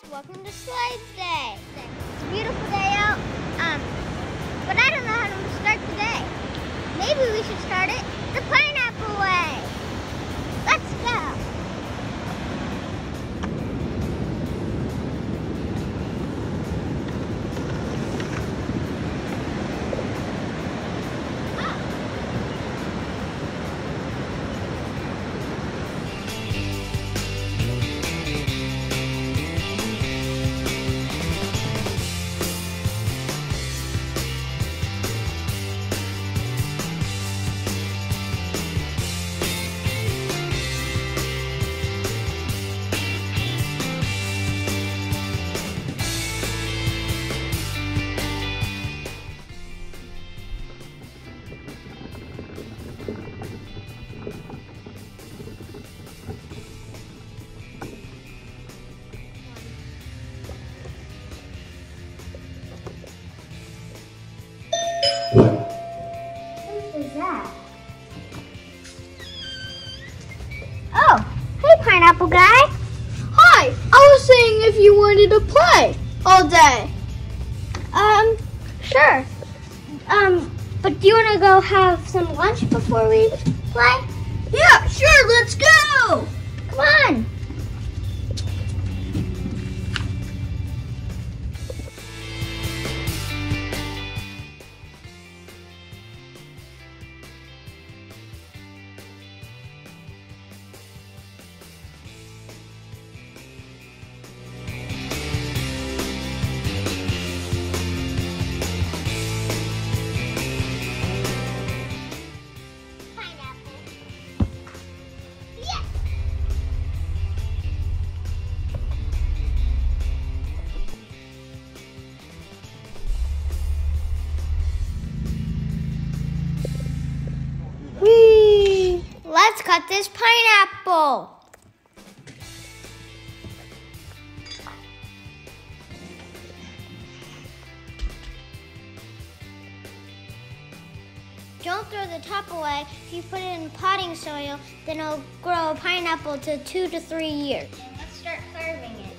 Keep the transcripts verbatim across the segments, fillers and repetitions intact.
welcome to Slides Day. It's a beautiful day out, um, but I don't know how to start today. Maybe we should start it the pineapple way. Let's go. That? Oh, hey pineapple guy. Hi, I was saying if you wanted to play all day. Um, sure. Um, but do you want to go have some lunch before we play? Yeah, sure, let's go. Come on. Let's cut this pineapple. Don't throw the top away. If you put it in potting soil, then it'll grow a pineapple to two to three years. Let's start carving it.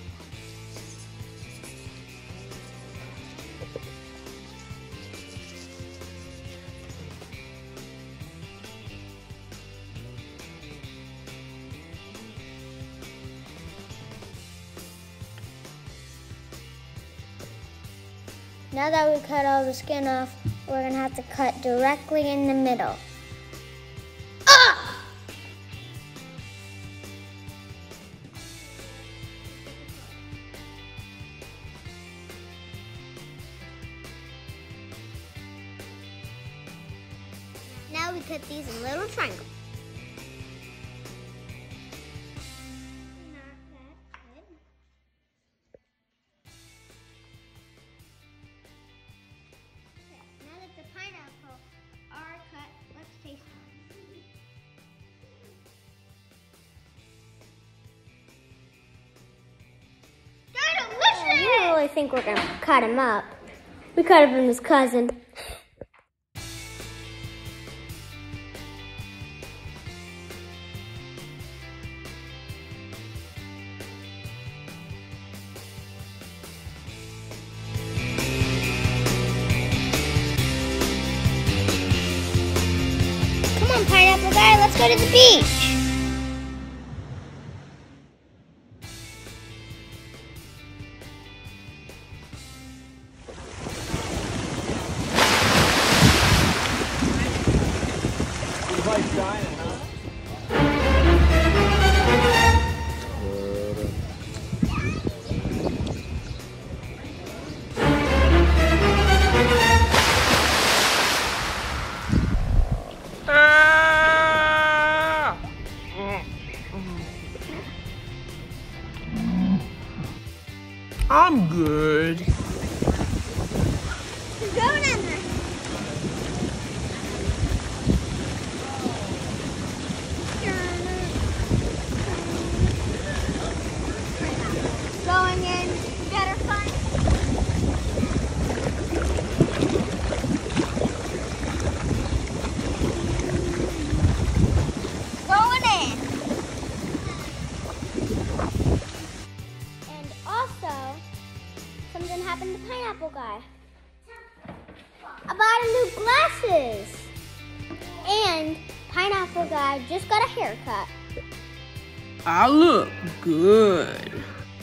Now that we cut all the skin off, we're gonna have to cut directly in the middle. Ah! Now we cut these in little triangles. I think we're gonna cut him up. We cut him from his cousin. Come on, pineapple guy, let's go to the beach. I'm good. He's going in there. Going in. Better fun. Going in. And off. pineapple guy. I bought new glasses. And pineapple guy just got a haircut. I look good.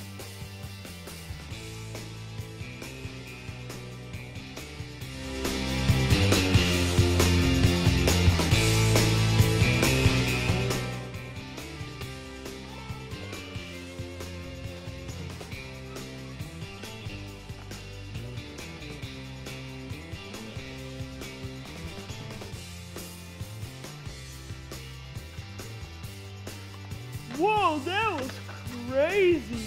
Whoa, that was crazy.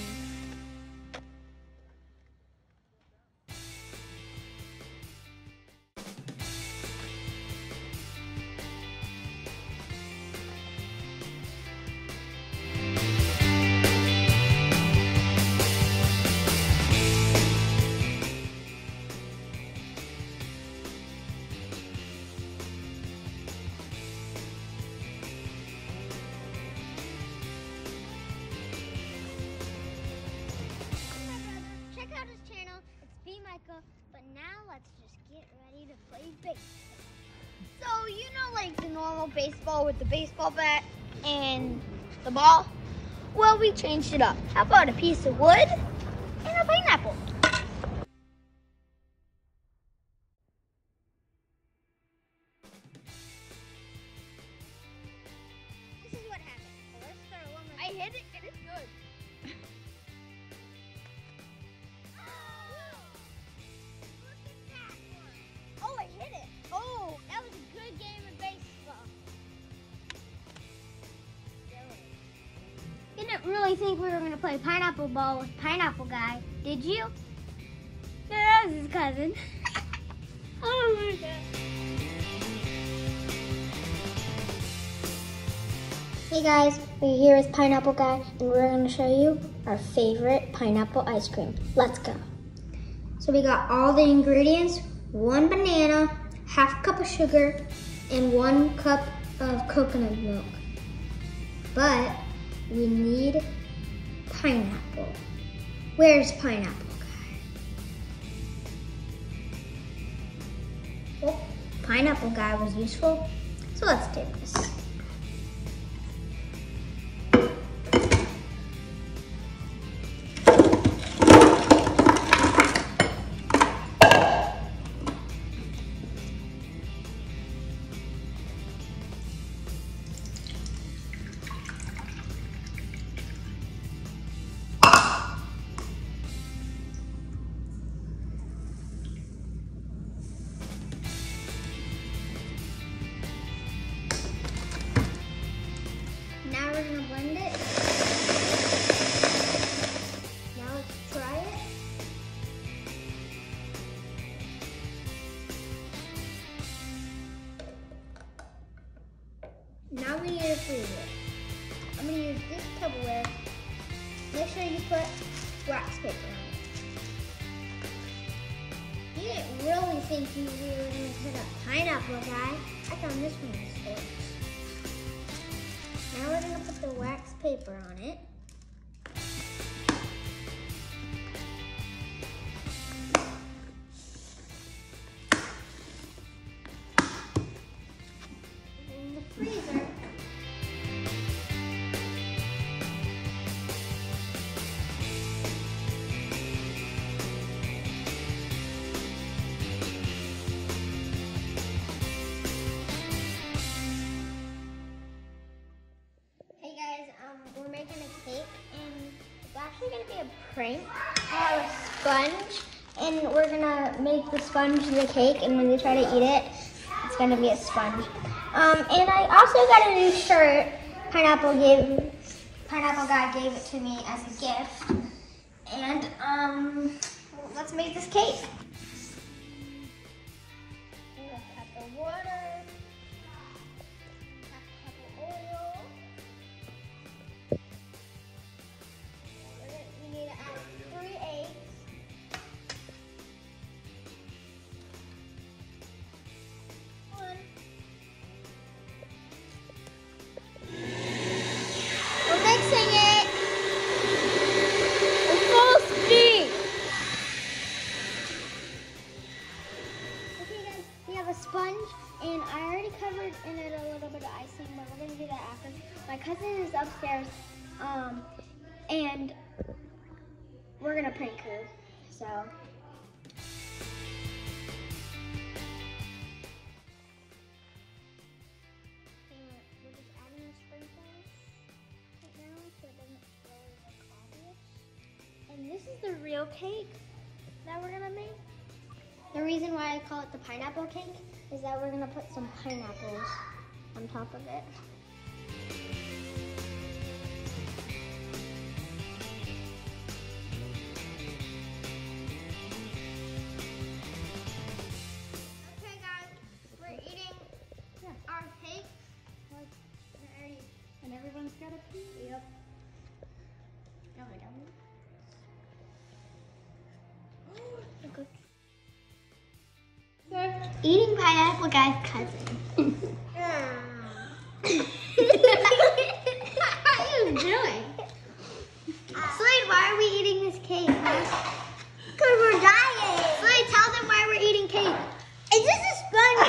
But now let's just get ready to play baseball. So you know like the normal baseball with the baseball bat and the ball? Well, we changed it up. How about a piece of wood and a pineapple? This is what happened. So let's start one more. I hit it and it's good. Oh, I hit it. Oh, that was a good game of baseball. Didn't really think we were going to play pineapple ball with pineapple guy, did you? No, that was his cousin. Oh my God. Hey guys, we're here with Pineapple Guy and we're going to show you our favorite pineapple ice cream. Let's go. So we got all the ingredients, one banana, half a cup of sugar, and one cup of coconut milk. But we need pineapple. Where's Pineapple Guy? Well, Pineapple Guy was useful, so let's take this. Now we're gonna blend it. Now let's try it. Now we need to freeze it. I'm gonna use this Tupperware. Make sure you put wax paper on it. You didn't really think you were gonna cut a pineapple guy. I found this one in the store. Now we're going to put the wax paper on it. In the freezer. We're making a cake, and it's actually going to be a prank. I have a sponge, and we're going to make the sponge the cake, and when they try to eat it, it's going to be a sponge. Um, and I also got a new shirt. Pineapple gave, Pineapple Guy gave it to me as a gift. And um, let's make this cake. We'll cut the water. in it a little bit of icing, but we're gonna do that after. My cousin is upstairs, um, and we're gonna prank her. So. We're just adding the sprinkles right now so it doesn't really look obvious. And this is the real cake that we're gonna make. The reason why I call it the pineapple cake is that we're gonna put some pineapples on top of it. Okay guys, we're eating our cake. And everyone's got a piece. Yep. Yummy, yummy. Okay. Eating pineapple guy's cousin. What are you doing? Slade, why are we eating this cake? Because we're dying. Slade, tell them why we're eating cake. Is this a sponge?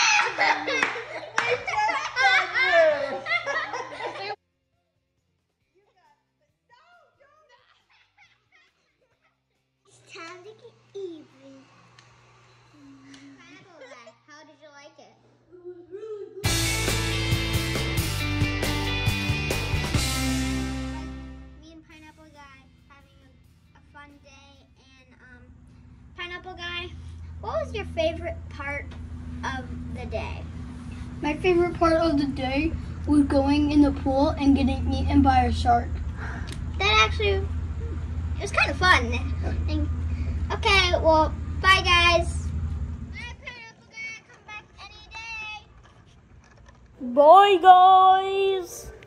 It's time to get even. Pineapple guy, how did you like it? It was really good. Me and Pineapple Guy having a, a fun day, and um, Pineapple Guy, what was your favorite part of the day? My favorite part of the day was going in the pool and getting eaten by a shark. That actually, it was kind of fun. And, okay, well, bye guys. Bye Pineapple Guy, come back any day. Bye, guys.